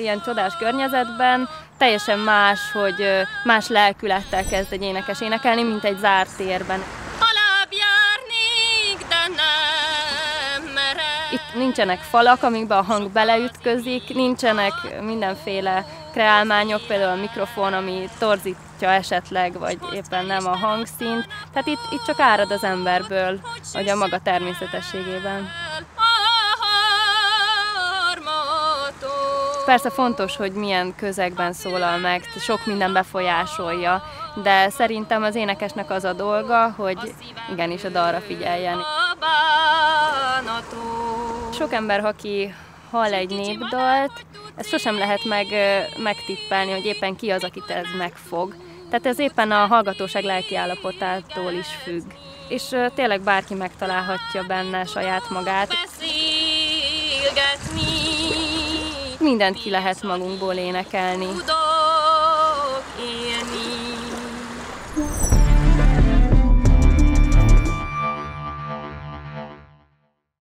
ilyen csodás környezetben teljesen más, hogy más lelkülettel kezd egy énekes énekelni, mint egy zárt térben. Itt nincsenek falak, amikbe a hang beleütközik, nincsenek mindenféle kreálmányok, például a mikrofon, ami torzítja esetleg, vagy éppen nem a hangszínt. Tehát itt csak árad az emberből, vagy a maga természetességében. Persze fontos, hogy milyen közegben szólal meg, sok minden befolyásolja, de szerintem az énekesnek az a dolga, hogy igenis a dalra figyeljen. Sok ember, aki hall egy népdalt, ezt sosem lehet megtippelni, hogy éppen ki az, akit ez megfog. Tehát ez éppen a hallgatóság lelkiállapotától is függ. És tényleg bárki megtalálhatja benne saját magát. Mindent ki lehet magunkból énekelni.